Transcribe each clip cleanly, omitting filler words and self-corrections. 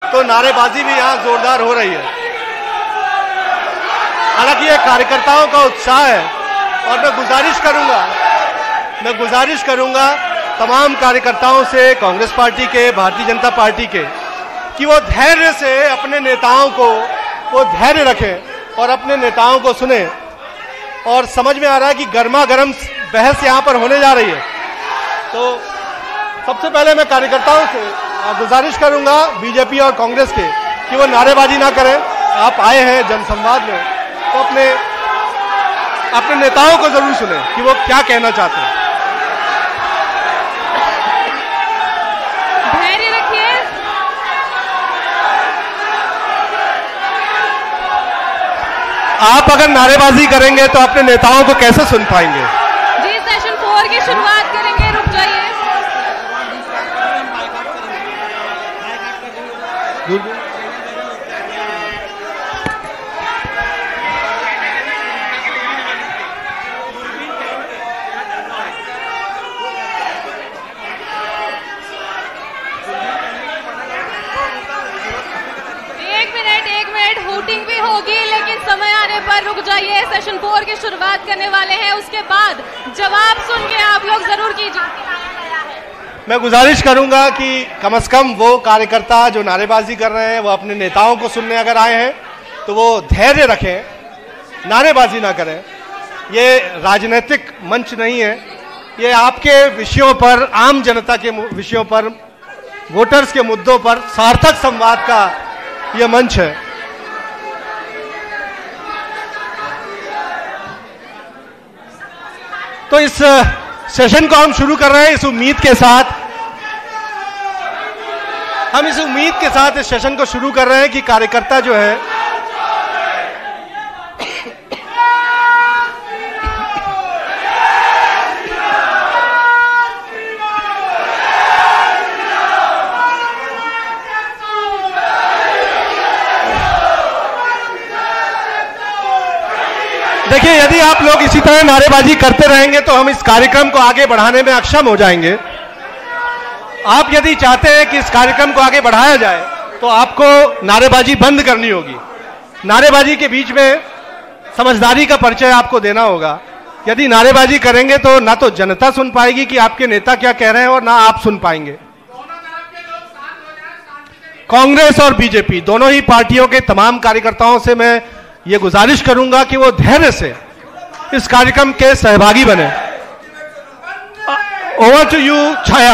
तो नारेबाजी भी यहाँ जोरदार हो रही है। हालांकि ये कार्यकर्ताओं का उत्साह है और मैं गुजारिश करूंगा तमाम कार्यकर्ताओं से, कांग्रेस पार्टी के, भारतीय जनता पार्टी के, कि वो धैर्य से अपने नेताओं को वो धैर्य रखें और अपने नेताओं को सुने। और समझ में आ रहा है कि गर्मा गर्म बहस यहाँ पर होने जा रही है। तो सबसे पहले मैं कार्यकर्ताओं से गुजारिश करूंगा, बीजेपी और कांग्रेस के, कि वो नारेबाजी ना करें। आप आए हैं जनसंवाद में, तो अपने नेताओं को जरूर सुने कि वो क्या कहना चाहते हैं। धैर्य रखिए। आप अगर नारेबाजी करेंगे तो अपने नेताओं को कैसे सुन पाएंगे? जी, सेशन 4 की शुरुआत करेंगे, रुक जाइए। एक मिनट हूटिंग भी होगी, लेकिन समय आने पर रुक जाइए। सेशन 4 की शुरुआत करने वाले हैं, उसके बाद जवाब सुन के आप लोग जरूर कीजिए। मैं गुजारिश करूंगा कि कम से कम वो कार्यकर्ता जो नारेबाजी कर रहे हैं, वो अपने नेताओं को सुनने अगर आए हैं तो वो धैर्य रखें, नारेबाजी ना करें। ये राजनीतिक मंच नहीं है, ये आपके विषयों पर, आम जनता के विषयों पर, वोटर्स के मुद्दों पर सार्थक संवाद का ये मंच है। तो इस सेशन को हम शुरू कर रहे हैं इस उम्मीद के साथ, इस सेशन को शुरू कर रहे हैं कि कार्यकर्ता जो है देखिए, यदि आप लोग इसी तरह नारेबाजी करते रहेंगे तो हम इस कार्यक्रम को आगे बढ़ाने में अक्षम हो जाएंगे। आप यदि चाहते हैं कि इस कार्यक्रम को आगे बढ़ाया जाए तो आपको नारेबाजी बंद करनी होगी। नारेबाजी के बीच में समझदारी का परिचय आपको देना होगा। यदि नारेबाजी करेंगे तो ना तो जनता सुन पाएगी कि आपके नेता क्या कह रहे हैं, और ना आप सुन पाएंगे। कांग्रेस और बीजेपी दोनों ही पार्टियों के तमाम कार्यकर्ताओं से मैं ये गुजारिश करूंगा कि वो धैर्य से इस कार्यक्रम के सहभागी बने। Over to you Chhaya.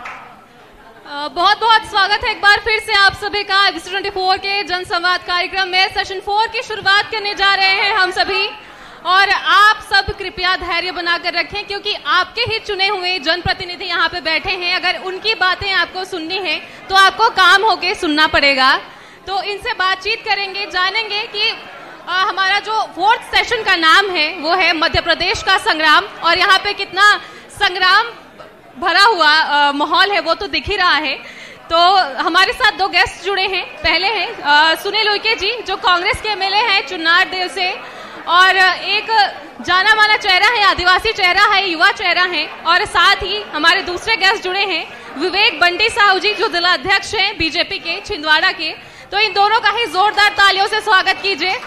बहुत बहुत स्वागत है एक बार फिर से आप सभी का ABC 24 के जनसंवाद कार्यक्रम में। सेशन 4 की शुरुआत करने जा रहे हैं हम सभी, और आप सब कृपया धैर्य बनाकर रखें, क्योंकि आपके ही चुने हुए जनप्रतिनिधि यहाँ पे बैठे हैं। अगर उनकी बातें आपको सुननी है तो आपको काम होके सुनना पड़ेगा। तो इनसे बातचीत करेंगे, जानेंगे कि हमारा जो 4th सेशन का नाम है वो है मध्य प्रदेश का संग्राम, और यहाँ पे कितना संग्राम भरा हुआ माहौल है वो तो दिख ही रहा है। तो हमारे साथ 2 गेस्ट जुड़े हैं। पहले हैं सुनील उइके जी, जो कांग्रेस के MLA हैं चुनार देव से, और एक जाना माना चेहरा है, आदिवासी चेहरा है, युवा चेहरा है। और साथ ही हमारे दूसरे गेस्ट जुड़े हैं विवेक बंटी साहू जी, जो जिला अध्यक्ष हैं बीजेपी के छिंदवाड़ा के। तो इन दोनों का ही जोरदार तालियों से स्वागत कीजिए।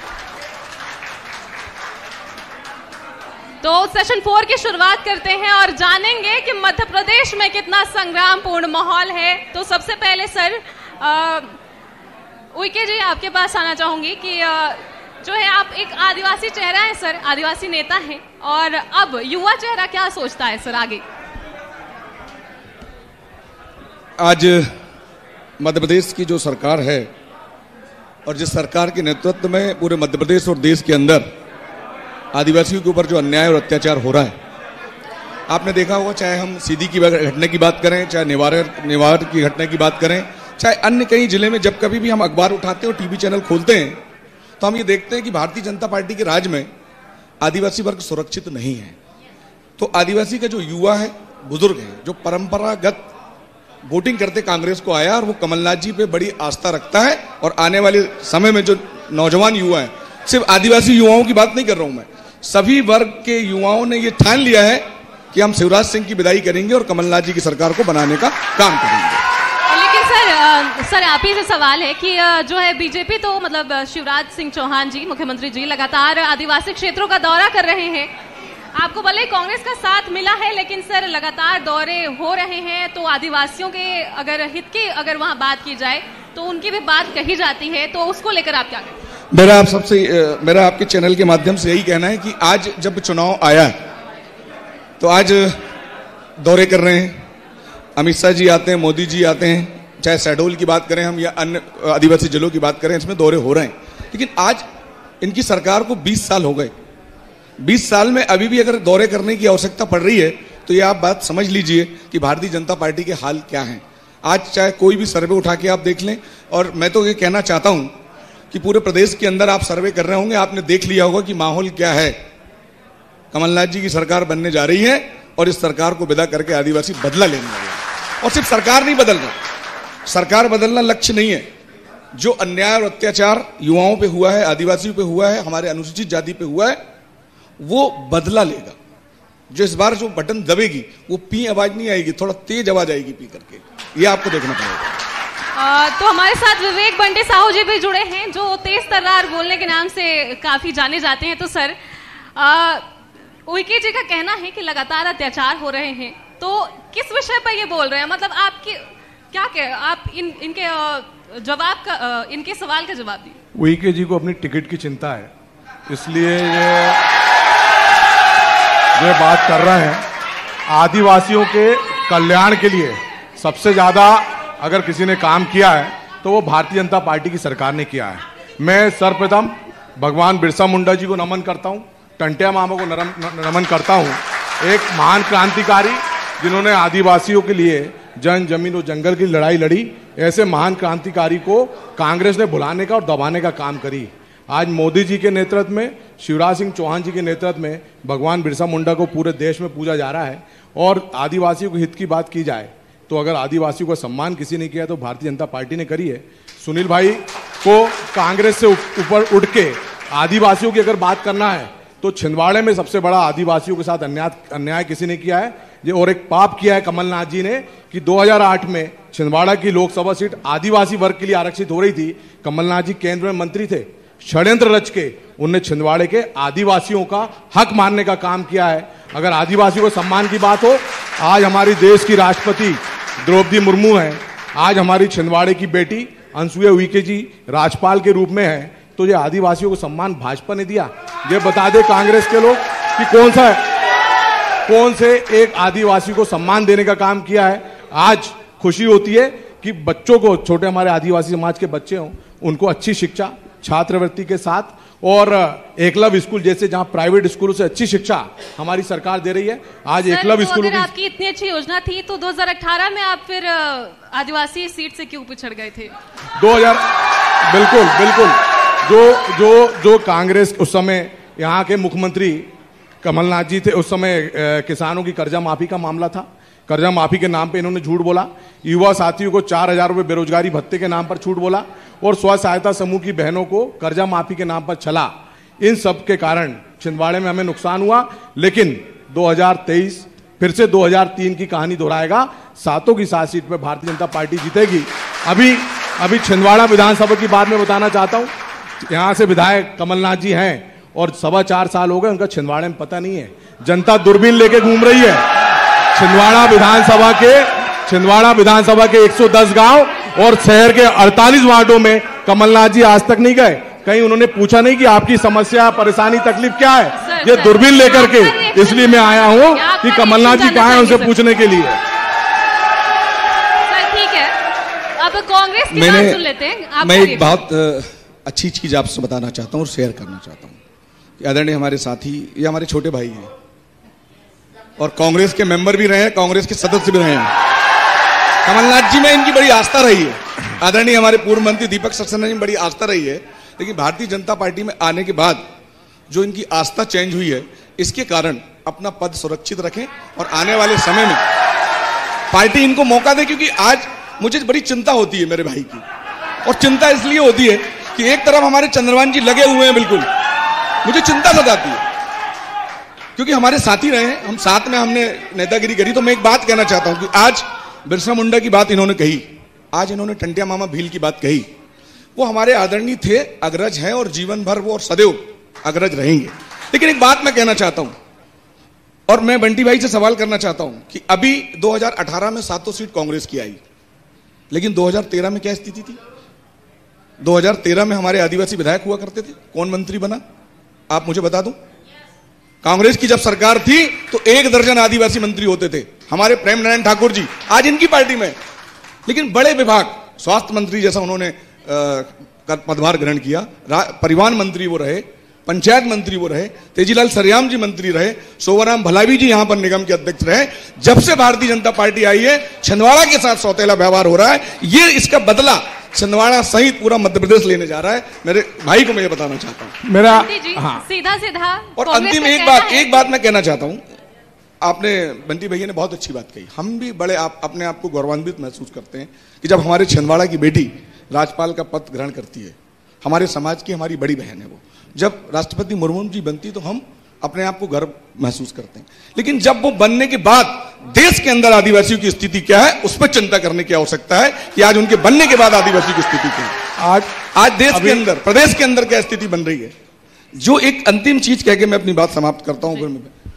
तो सेशन 4 की शुरुआत करते हैं और जानेंगे कि मध्य प्रदेश में कितना संग्रामपूर्ण माहौल है। तो सबसे पहले सर उइके जी, आपके पास आना चाहूंगी कि जो है आप एक आदिवासी चेहरा है सर, आदिवासी नेता हैं, और अब युवा चेहरा क्या सोचता है सर आगे? आज मध्य प्रदेश की जो सरकार है, और जिस सरकार के नेतृत्व में पूरे मध्य प्रदेश और देश के अंदर आदिवासियों के ऊपर जो अन्याय और अत्याचार हो रहा है, आपने देखा होगा, चाहे हम सीधी की घटना की बात करें, चाहे नेवार की घटना की बात करें, चाहे अन्य कई जिले में जब कभी भी हम अखबार उठाते हैं और टीवी चैनल खोलते हैं तो हम ये देखते हैं कि भारतीय जनता पार्टी के राज में आदिवासी वर्ग सुरक्षित नहीं है। तो आदिवासी का जो युवा है, बुजुर्ग है, जो परंपरागत वोटिंग करते कांग्रेस को आया, और वो कमलनाथ जी पे बड़ी आस्था रखता है। और आने वाले समय में जो नौजवान युवा है, सिर्फ आदिवासी युवाओं की बात नहीं कर रहा हूं मैं, सभी वर्ग के युवाओं ने ये ठान लिया है कि हम शिवराज सिंह की विदाई करेंगे और कमलनाथ जी की सरकार को बनाने का काम करेंगे। लेकिन सर सर आप ही से सवाल है कि जो है बीजेपी तो मतलब शिवराज सिंह चौहान जी मुख्यमंत्री जी लगातार आदिवासी क्षेत्रों का दौरा कर रहे हैं। आपको भले कांग्रेस का साथ मिला है लेकिन सर लगातार दौरे हो रहे हैं, तो आदिवासियों के अगर हित की अगर वहां बात की जाए तो उनकी भी बात कही जाती है, तो उसको लेकर आप क्या कहें? मेरा आपके चैनल के माध्यम से यही कहना है कि आज जब चुनाव आया तो आज दौरे कर रहे हैं, अमित शाह जी आते हैं, मोदी जी आते हैं, चाहे शहडोल की बात करें हम या अन्य आदिवासी जिलों की बात करें, इसमें दौरे हो रहे हैं। लेकिन आज इनकी सरकार को 20 साल हो गए, 20 साल में अभी भी अगर दौरे करने की आवश्यकता पड़ रही है तो ये आप बात समझ लीजिए कि भारतीय जनता पार्टी के हाल क्या हैं। आज चाहे कोई भी सर्वे उठा के आप देख लें, और मैं तो ये कहना चाहता हूं कि पूरे प्रदेश के अंदर आप सर्वे कर रहे होंगे, आपने देख लिया होगा कि माहौल क्या है। कमलनाथ जी की सरकार बनने जा रही है और इस सरकार को विदा करके आदिवासी बदला लेने वाले हैं। और सिर्फ सरकार नहीं बदल रहा, सरकार बदलना लक्ष्य नहीं है। जो अन्याय और अत्याचार युवाओं पे हुआ है, आदिवासियों पे हुआ है, हमारे अनुसूचित जाति पे हुआ है, वो बदला लेगा। जो इस बार जो बटन दबेगी वो पी आवाज नहीं आएगी, थोड़ा तेज आवाज आएगी पी करके, ये आपको देखना पड़ेगा। तो हमारे साथ विवेक बंटी साहू जी भी जुड़े हैं जो तेज तर्रार बोलने के नाम से काफी जाने जाते हैं। तो सर उइके जी का कहना है कि लगातार अत्याचार हो रहे हैं, तो किस विषय पर ये बोल रहे हैं? मतलब आपकी क्या कह, आप इनके जवाब का इनके सवाल का जवाब दिए। उइके जी को अपनी टिकट की चिंता है, इसलिए ये बात कर रहे हैं। आदिवासियों के कल्याण के लिए सबसे ज्यादा अगर किसी ने काम किया है तो वो भारतीय जनता पार्टी की सरकार ने किया है। मैं सर्वप्रथम भगवान बिरसा मुंडा जी को नमन करता हूं, टंटिया मामा को नमन करता हूं। एक महान क्रांतिकारी जिन्होंने आदिवासियों के लिए जन जमीन और जंगल की लड़ाई लड़ी, ऐसे महान क्रांतिकारी को कांग्रेस ने भुलाने का और दबाने का काम करी। आज मोदी जी के नेतृत्व में, शिवराज सिंह चौहान जी के नेतृत्व में भगवान बिरसा मुंडा को पूरे देश में पूजा जा रहा है। और आदिवासियों के हित की बात की जाए तो अगर आदिवासियों का सम्मान किसी ने किया तो भारतीय जनता पार्टी ने करी है। सुनील भाई को कांग्रेस से ऊपर उठ के आदिवासियों की अगर बात करना है तो छिंदवाड़े में सबसे बड़ा आदिवासियों के साथ अन्याय किसी ने किया है, और एक पाप किया है कमलनाथ जी ने कि 2008 में छिंदवाड़ा की लोकसभा सीट आदिवासी वर्ग के लिए आरक्षित हो रही थी। कमलनाथ जी केंद्र में मंत्री थे, षड्यंत्र रच के उनने छिंदवाड़े के आदिवासियों का हक मानने का काम किया है। अगर आदिवासियों को सम्मान की बात हो, आज हमारी देश की राष्ट्रपति द्रौपदी मुर्मू है, आज हमारी छिंदवाड़े की बेटी अनसुईया उइके जी राज्यपाल के रूप में है, तो ये आदिवासियों को सम्मान भाजपा ने दिया। ये बता दे कांग्रेस के लोग कि कौन से एक आदिवासी को सम्मान देने का काम किया है। आज खुशी होती है कि बच्चों को, छोटे हमारे आदिवासी समाज के बच्चे हों, उनको अच्छी शिक्षा छात्रवृत्ति के साथ, और एकलव्य स्कूल जैसे जहां प्राइवेट स्कूलों से अच्छी शिक्षा हमारी सरकार दे रही है। आज एकलव्य स्कूलों की आपकी इतनी अच्छी योजना थी तो 2018 में आप फिर आदिवासी सीट से क्यों पिछड़ गए थे? 2000 बिल्कुल जो कांग्रेस उस समय यहाँ के मुख्यमंत्री कमलनाथ जी थे, उस समय किसानों की कर्जा माफी का मामला था। कर्जा माफी के नाम पे इन्होंने झूठ बोला, युवा साथियों को 4000 रुपए बेरोजगारी भत्ते के नाम पर झूठ बोला, और स्व सहायता समूह की बहनों को कर्जा माफी के नाम पर छला। इन सब के कारण छिंदवाड़े में हमें नुकसान हुआ। लेकिन 2023 फिर से 2003 की कहानी दोहराएगा, 7 की 7 सीट पे भारतीय जनता पार्टी जीतेगी। अभी छिंदवाड़ा विधानसभा की बात मैं बताना चाहता हूँ। यहाँ से विधायक कमलनाथ जी हैं और 4.25 साल हो गए, उनका छिंदवाड़े में पता नहीं है। जनता दूरबीन लेके घूम रही है। छिंदवाड़ा विधानसभा के 110 गांव और शहर के 48 वार्डों में कमलनाथ जी आज तक नहीं गए। कहीं उन्होंने पूछा नहीं कि आपकी समस्या, परेशानी, तकलीफ क्या है। ये दूरबीन लेकर के, इसलिए मैं आया हूं कि कमलनाथ जी कहां हैं उनसे पूछने के लिए। ठीक है, अब कांग्रेस की बात सुन लेते हैं। मैं एक बहुत अच्छी चीज आपसे बताना चाहता हूं और शेयर करना चाहता हूं। आदरणीय हमारे साथी, ये हमारे छोटे भाई हैं और कांग्रेस के मेंबर भी रहे हैं, कांग्रेस के सदस्य भी रहे हैं। कमलनाथ जी में इनकी बड़ी आस्था रही है। आदरणीय हमारे पूर्व मंत्री दीपक सक्सेना जी में बड़ी आस्था रही है। लेकिन भारतीय जनता पार्टी में आने के बाद जो इनकी आस्था चेंज हुई है, इसके कारण अपना पद सुरक्षित रखें और आने वाले समय में पार्टी इनको मौका दे। क्योंकि आज मुझे बड़ी चिंता होती है मेरे भाई की, और चिंता इसलिए होती है कि एक तरफ हमारे चंद्रभान जी लगे हुए हैं, बिल्कुल मुझे चिंता सताती है क्योंकि हमारे साथी रहे हैं, हम साथ में हमने नेतागिरी करी। तो मैं एक बात कहना चाहता हूं कि आज बिरसा मुंडा की बात इन्होंने कही, आज इन्होंने टंटिया मामा भील की बात कही, वो हमारे आदरणीय थे, अग्रज हैं और जीवन भर वो और सदैव अग्रज रहेंगे। लेकिन एक बात मैं कहना चाहता हूं और मैं बंटी भाई से सवाल करना चाहता हूं कि अभी 2018 में 7 सीट कांग्रेस की आई, लेकिन 2013 में क्या स्थिति थी? 2013 में हमारे आदिवासी विधायक हुआ करते थे, कौन मंत्री बना आप मुझे बता दो। कांग्रेस की जब सरकार थी तो 1 दर्जन आदिवासी मंत्री होते थे, हमारे प्रेम नारायण ठाकुर जी आज इनकी पार्टी में। लेकिन बड़े विभाग, स्वास्थ्य मंत्री जैसा उन्होंने पदभार ग्रहण किया, परिवहन मंत्री वो रहे, पंचायत मंत्री वो रहे, तेजीलाल सरयाम जी मंत्री रहे, सोवराम भलावी जी यहां पर निगम के अध्यक्ष रहे। जब से भारतीय जनता पार्टी आई है, छिंदवाड़ा के साथ सौतेला व्यवहार हो रहा है। ये इसका बदला छिंदवाड़ा सहित पूरा मध्य प्रदेश लेने जा रहा है। मेरे भाई को मैं ये बताना चाहता हूं। मेरा हाँ। सीधा सीधा और अंतिम एक बात मैं कहना चाहता हूं। आपने बंटी भैया ने बहुत अच्छी बात कही, हम भी बड़े अपने आप को गौरवान्वित महसूस करते हैं कि जब हमारे छिंदवाड़ा की बेटी राज्यपाल का पद ग्रहण करती है, हमारे समाज की हमारी बड़ी बहन है वो, जब राष्ट्रपति मुर्मू जी बनती तो हम अपने आप को गर्व महसूस करते हैं। लेकिन जब वो बनने के बाद देश के अंदर आदिवासियों की स्थिति क्या है, उस पर चिंता करने की आवश्यकता है कि आज उनके बनने के बाद आदिवासी की स्थिति क्या है। आज देश के अंदर, प्रदेश के अंदर क्या स्थिति बन रही है। जो एक अंतिम चीज कह के मैं अपनी बात समाप्त करता हूं,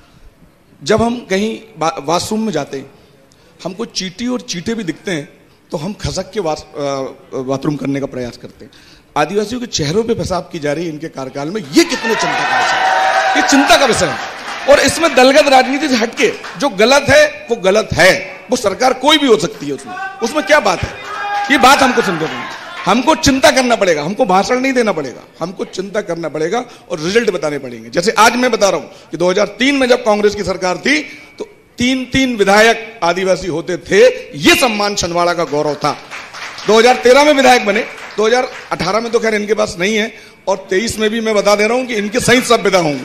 जब हम कहीं वॉशरूम में जाते हैं, हमको चींटी और चींटे भी दिखते हैं तो हम खसक के बाथरूम करने का प्रयास करते हैं। आदिवासियों के चेहरों पे पेशाब की जा रही है इनके कार्यकाल में, ये कितने चिंता का विषय है, ये चिंता का विषय है। और इसमें दलगत राजनीति से हटके जो गलत है वो गलत है, वो सरकार कोई भी हो सकती है, उसमें क्या बात है, ये बात हमको समझना, हमको चिंता करना पड़ेगा, हमको भाषण नहीं देना पड़ेगा, हमको चिंता करना पड़ेगा और रिजल्ट बताने पड़ेंगे। जैसे आज मैं बता रहा हूं कि 2003 में जब कांग्रेस की सरकार थी तो 3 विधायक आदिवासी होते थे, ये सम्मान छिंदवाड़ा का गौरव था। 2013 में विधायक बने, 2018 में तो खैर इनके पास नहीं है, और 23 में भी मैं बता दे रहा हूं कि इनके सहित सब विदा होंगे।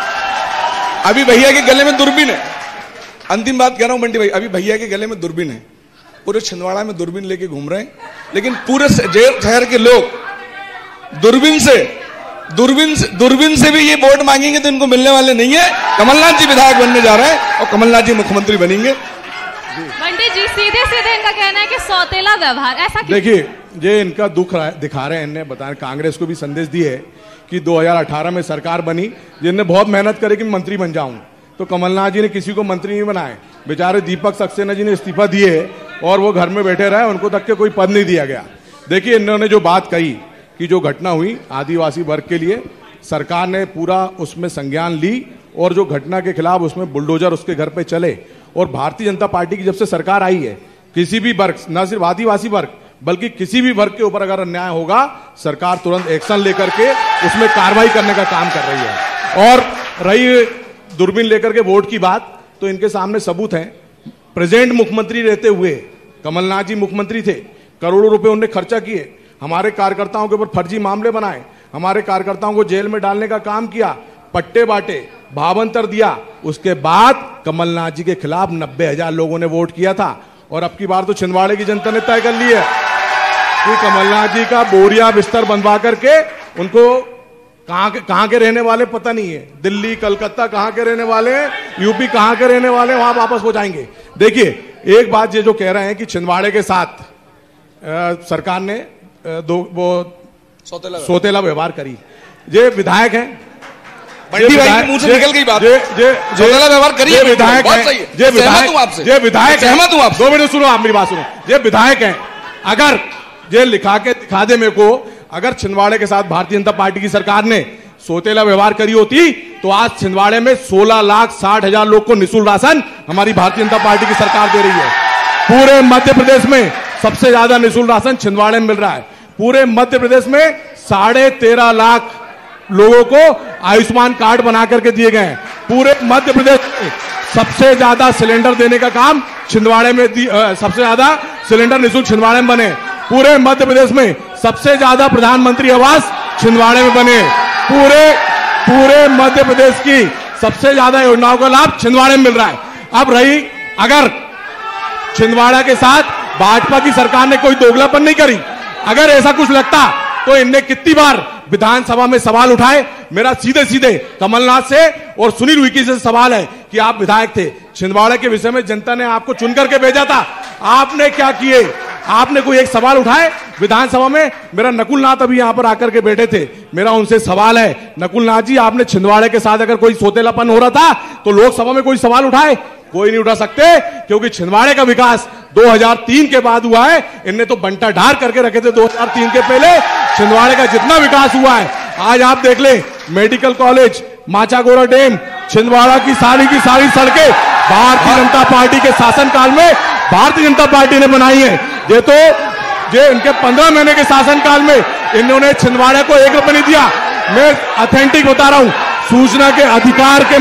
अभी भैया के गले में दूरबीन है, अंतिम बात कह रहा हूं बंटी भाई, अभी भैया के गले में दूरबीन है, पूरे छिंदवाड़ा में दूरबीन लेके घूम रहे हैं। लेकिन पूरे शहर के लोग दूरबीन से भी ये वोट मांगेंगे तो इनको मिलने वाले नहीं है। कमलनाथ जी विधायक बनने जा रहे हैं और कमलनाथ जी मुख्यमंत्री बनेंगे। बंटी जी सीधे सीधे इनका कहना है कि सौतेला व्यवहार, ऐसा क्यों? देखिए, ये इनका दुख दिखा रहे हैं, इन्हें बताया, कांग्रेस को भी संदेश दिए है कि 2018 में सरकार बनी, जिनने बहुत मेहनत करी कि मैं मंत्री बन जाऊं, तो कमलनाथ जी ने किसी को मंत्री नहीं बनाए, बेचारे दीपक सक्सेना जी ने इस्तीफा दिए और वो घर में बैठे रहे, उनको तक के कोई पद नहीं दिया गया। देखिए, इन्होंने जो बात कही कि जो घटना हुई आदिवासी वर्ग के लिए, सरकार ने पूरा उसमें संज्ञान ली और जो घटना के खिलाफ उसमें बुलडोजर उसके घर पे चले। और भारतीय जनता पार्टी की जब से सरकार आई है, किसी भी वर्ग, न सिर्फ आदिवासी वर्ग बल्कि किसी भी वर्ग के ऊपर अगर अन्याय होगा, सरकार तुरंत एक्शन लेकर के उसमें कार्रवाई करने का काम कर रही है। और रही दूरबीन लेकर के वोट की बात, तो इनके सामने सबूत हैं। प्रेजेंट मुख्यमंत्री रहते हुए कमलनाथ जी मुख्यमंत्री थे, करोड़ों रुपए उन्होंने खर्चा किए, हमारे कार्यकर्ताओं के ऊपर फर्जी मामले बनाए, हमारे कार्यकर्ताओं को जेल में डालने का काम किया, पट्टे बांटे, भावांतर दिया। उसके बाद कमलनाथ जी के खिलाफ 90,000 लोगों ने वोट किया था। और अब की बार तो छिंदवाड़े की जनता ने तय कर ली है कि कमलनाथ जी का बोरिया बिस्तर बनवा करके, उनको कहां के रहने वाले पता नहीं है, दिल्ली कलकत्ता कहां के रहने वाले, यूपी कहां के रहने वाले, वहां वापस हो जाएंगे। देखिए, एक बात ये जो कह रहे हैं कि छिंदवाड़े के साथ सरकार ने सौतेला व्यवहार करी, ये विधायक हैं, बंटी भाई के मुंह से निकल गई बात, सौतेला व्यवहार करी है, विधायक बहुत सही है, ये विधायक हूं आपसे, ये विधायक सहमत हूं आपसे। 2 मिनट सुनो, आप मेरी बात सुनो, ये विधायक हैं। अगर ये लिखा के दिखा दे मेरे को, अगर छिंदवाड़े के साथ भारतीय जनता पार्टी की सरकार ने सौतेला व्यवहार करी होती तो आज छिंदवाड़े में 16,60,000 लोग को निःशुल्क राशन हमारी भारतीय जनता पार्टी की सरकार दे रही है। पूरे मध्य प्रदेश में सबसे ज्यादा निःशुल्क राशन छिंदवाड़े में मिल रहा है। पूरे मध्य प्रदेश में 13.5 लाख लोगों को आयुष्मान कार्ड बना करके दिए गए हैं। पूरे मध्य प्रदेश में सबसे ज्यादा सिलेंडर देने का काम छिंदवाड़े में, सबसे ज्यादा सिलेंडर निःशुल्क छिंदवाड़े में बने। पूरे मध्य प्रदेश में सबसे ज्यादा प्रधानमंत्री आवास छिंदवाड़े में बने। पूरे मध्य प्रदेश की सबसे ज्यादा योजनाओं का लाभ छिंदवाड़े में मिल रहा है। अब रही, अगर छिंदवाड़ा के साथ भाजपा की सरकार ने कोई दोगलापन नहीं करी, अगर ऐसा कुछ लगता तो इनने कितनी बार विधानसभा में सवाल उठाए। मेरा सीधे सीधे कमलनाथ से और सुनील उइके से सवाल है कि आप विधायक थे, छिंदवाड़ा के विषय में जनता ने आपको चुन करके भेजा था, आपने क्या किए? आपने कोई एक सवाल उठाए विधानसभा में? मेरा नकुल नाथ अभी यहां पर आकर के बैठे थे, मेरा उनसे सवाल है, नकुल नाथ जी, आपने छिंदवाड़े के साथ अगर कोई सौतेलापन हो रहा था तो लोकसभा में कोई सवाल उठाए? कोई नहीं उठा सकते, क्योंकि छिंदवाड़े का विकास 2003 के बाद हुआ है। इनने तो बंटा ढार करके रखे थे 2003 के पहले। छिंदवाड़े का जितना विकास हुआ है, आज आप देख ले, medical college, Machagora dam, Chhindwara की सारी सड़कें भारतीय जनता पार्टी के शासनकाल में भारतीय जनता पार्टी ने बनाई है। ये तो इनके 15 महीने के शासनकाल में इन्होंने छिंदवाड़े को 1 रुपया नहीं दिया। मैं ऑथेंटिक बता रहा हूं, सूचना के अधिकार के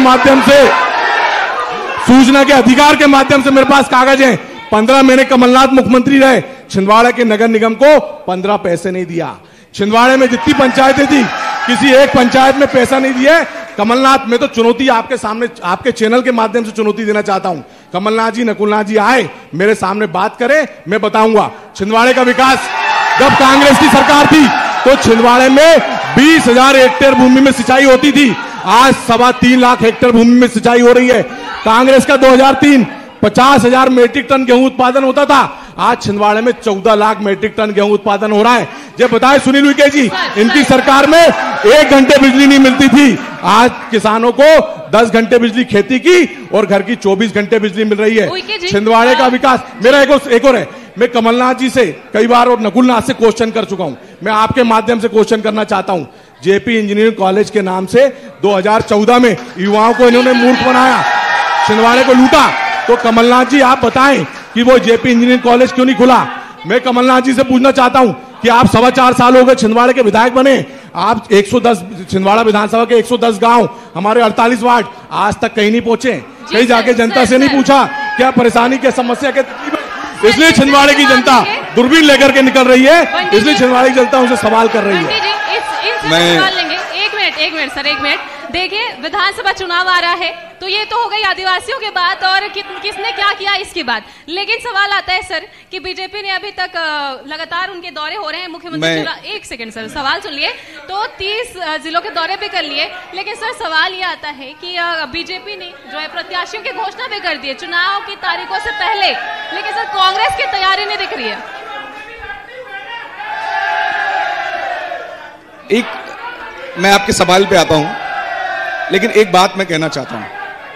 माध्यम से मेरे पास कागज है। 15 महीने कमलनाथ मुख्यमंत्री रहे, छिंदवाड़ा के नगर निगम को 15 पैसे नहीं दिया। छिंदवाड़े में जितनी पंचायतें थी, किसी एक पंचायत में पैसा नहीं दिया। कमलनाथ, मैं तो चुनौती आपके सामने, आपके चैनल के माध्यम से चुनौती देना चाहता हूं। कमलनाथ जी, नकुलनाथ जी आए, मेरे सामने बात करें, मैं बताऊंगा। छिंदवाड़े का विकास, जब कांग्रेस की सरकार थी तो छिंदवाड़े में 20,000 हेक्टेयर भूमि में सिंचाई होती थी, आज 3.25 लाख हेक्टेयर भूमि में सिंचाई हो रही है। कांग्रेस का 2003 50,000 मीट्रिक टन गेहूं उत्पादन होता था, आज छिंदवाड़े में 14 लाख मीट्रिक टन गेहूं उत्पादन हो रहा है। ये बताएं सुनील उइके जी, इनकी सरकार में 1 घंटे बिजली नहीं मिलती थी, आज किसानों को 10 घंटे बिजली खेती की और घर की 24 घंटे बिजली मिल रही है। छिंदवाड़े का विकास, मेरा एक और है, मैं कमलनाथ जी से कई बार और नकुलनाथ से क्वेश्चन कर चुका हूं, मैं आपके माध्यम से क्वेश्चन करना चाहता हूं। जेपी इंजीनियरिंग कॉलेज के नाम से 2014 में युवाओं को इन्होंने मूर्ख बनाया, छिंदवाड़े को लूटा। तो कमलनाथ जी आप बताएं कि वो जेपी इंजीनियरिंग कॉलेज क्यों नहीं खुला? मैं कमलनाथ जी से पूछना चाहता हूं कि आप 4.25 साल हो गए छिंदवाड़े के विधायक बने, आप 110 छिंदवाड़ा विधानसभा के 110 गांव, हमारे 48 वार्ड, आज तक कहीं नहीं पहुंचे, कहीं जाके जनता से नहीं पूछा क्या परेशानी, क्या समस्या, क्या तकलीफ है। इसलिए छिंदवाड़े की जनता दूरबीन लेकर के निकल रही है, इसलिए छिंदवाड़े की जनता उनसे सवाल कर रही है। एक मिनट सर, एक मिनट। देखिए, विधानसभा चुनाव आ रहा है, तो ये तो हो गई आदिवासियों की बात और किसने क्या किया इसकी बात। लेकिन सवाल आता है सर कि बीजेपी ने अभी तक लगातार उनके दौरे हो रहे हैं, मुख्यमंत्री, एक सेकंड सर, सवाल सुन लिए, तो 30 जिलों के दौरे भी कर लिए। लेकिन सर सवाल ये आता है कि बीजेपी ने जो है प्रत्याशियों की घोषणा भी कर दी है चुनाव की तारीखों से पहले, लेकिन सर कांग्रेस की तैयारी नहीं दिख रही है। मैं आपके सवाल पे आता हूं, लेकिन एक बात मैं कहना चाहता हूं,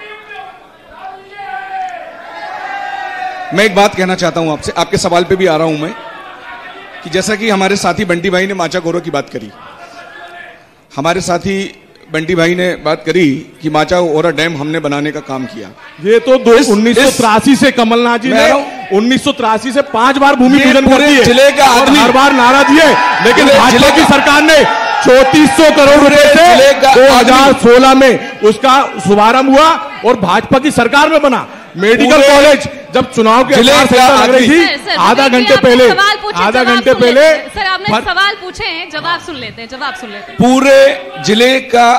आपसे, आपके सवाल पे भी आ रहा हूं मैं, कि जैसा कि हमारे साथी बंटी भाई ने माचागोरा की बात करी, हमारे साथी बंटी भाई ने बात करी कि माचागोरा डैम हमने बनाने का काम किया। ये तो 1983 से कमलनाथ जी ने 1983 से 5 बार भूमि पूजन कर दिए, जिले का आदमी हर बार नारा दिए, लेकिन भाजपा की सरकार ने 3400 करोड़ रुपए से 2016 में उसका शुभारंभ हुआ और भाजपा की सरकार में बना। मेडिकल कॉलेज जब चुनाव के लग रही थी, आधा घंटे पहले सर आपने सवाल पूछे हैं, जवाब सुन लेते हैं। पूरे जिले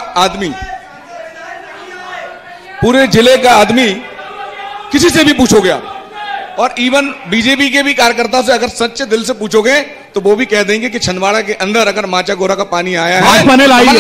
का आदमी किसी से भी पूछोगे आप, और इवन बीजेपी के भी कार्यकर्ताओं से अगर सच्चे दिल से पूछोगे तो वो भी कह देंगे कि छिंदवाड़ा के अंदर अगर माचागोरा का पानी आया है, भाजपा ने लाई है,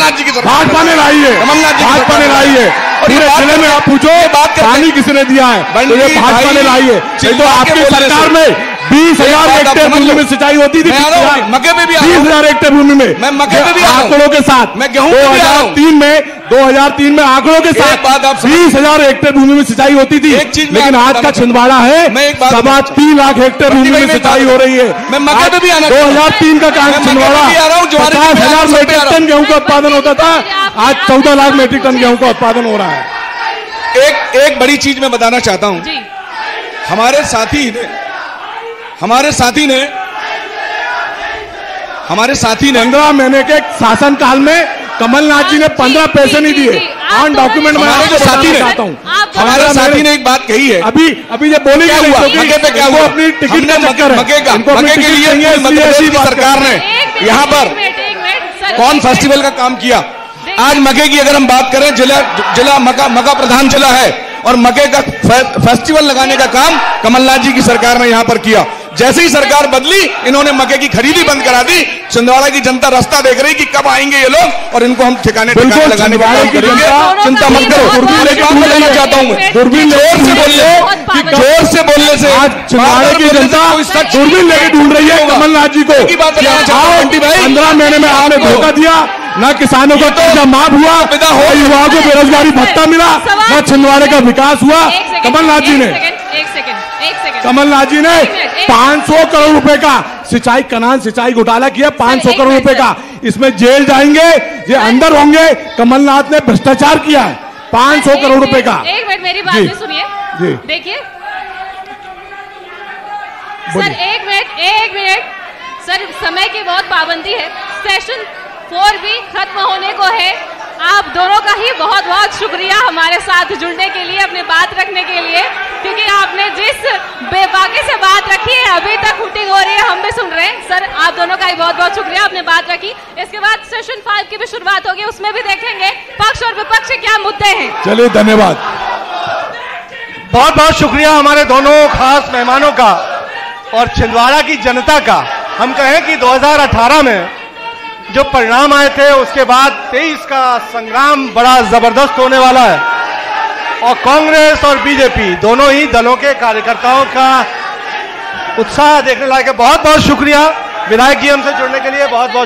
पूरे जिले में आप पूछो पानी किसने दिया है, तो ये भाजपा ने लाई है। तो आपकी सरकार में 20,000 हेक्टेयर भूमि में सिंचाई होती थी, मक्के पे भी 20,000 हेक्टेयर भूमि में, मैं मक्के पे भी आंकड़ों के साथ, मैं गेहूं 2003 में आंकड़ों के साथ 20,000 हेक्टेयर भूमि में सिंचाई होती थी, लेकिन आज का छिंदवाड़ा है 3.25 लाख हेक्टेयर भूमि में सिंचाई हो रही है। मैं मक्के पे भी आना 2003 का छिंदवाड़ा 50,000 मीट्रिक टन गेहूं का उत्पादन होता था, आज 14 लाख मीट्रिक टन गेहूं का उत्पादन हो रहा है। एक बड़ी चीज मैं बताना चाहता हूं, हमारे साथी ने 15 महीने के शासनकाल में कमलनाथ जी ने 15 पैसे नहीं दिए, ऑन डॉक्यूमेंट में आपको बताना चाहता हूं। हमारे साथी ने एक बात कही है, अभी जब बोली क्या हुआ, मक्के पे क्या हुआ, अपनी टिकट का चक्कर है, मक्के के लिए मध्य प्रदेश की सरकार ने यहाँ पर कौन फेस्टिवल का काम किया। आज मक्के की अगर हम बात करें, जिला मक्का प्रधान जिला है और मक्के का फेस्टिवल लगाने का काम कमलनाथ जी की सरकार ने यहां पर किया। जैसे ही सरकार बदली इन्होंने मक्के की खरीदी बंद करा दी। छिंदवाड़ा की जनता रास्ता देख रही कि कब आएंगे ये लोग और इनको हम ठिकाने लगाने का काम करेंगे। चिंता मत करो। बताना चाहता हूं मैं, दूरबीन जोर से बोलने से आज छिंदवाड़ा की जनता दूरबीन लेके ढूंढ रही है कमलनाथ जी को। 15 महीने में आपने धोखा दिया, ना किसानों का कर्जा माफ हुआ, युवाओं को बेरोजगारी भत्ता मिला, ना छिंदवाड़े का विकास हुआ। कमलनाथ जी ने 500 करोड़ रुपए का सिंचाई कनाल सिंचाई घोटाला किया, 500 करोड़ रुपए का। इसमें जेल जाएंगे, ये अंदर होंगे। कमलनाथ ने भ्रष्टाचार किया है 500 करोड़ रुपए का। एक मिनट मेरी बात भी सुनिए। देखिए सर, एक मिनट सर, समय की बहुत पाबंदी है। सेशन 4 भी खत्म होने को है। आप दोनों का ही बहुत बहुत शुक्रिया हमारे साथ जुड़ने के लिए, अपनी बात रखने के लिए, क्योंकि आपने जिस बेबाकी से बात रखी है अभी तक हुटिंग हो रही है, हम भी सुन रहे हैं। सर आप दोनों का ही बहुत बहुत शुक्रिया, आपने बात रखी। इसके बाद सेशन 5 की भी शुरुआत होगी, उसमें भी देखेंगे पक्ष और विपक्ष के क्या मुद्दे हैं। चलिए धन्यवाद, बहुत बहुत शुक्रिया हमारे दोनों खास मेहमानों का और छिंदवाड़ा की जनता का। हम कहें कि 2018 में जो परिणाम आए थे उसके बाद 23 का संग्राम बड़ा जबरदस्त होने वाला है और कांग्रेस और बीजेपी दोनों ही दलों के कार्यकर्ताओं का उत्साह देखने लायक है। बहुत बहुत शुक्रिया विधायक जी हमसे जुड़ने के लिए, बहुत बहुत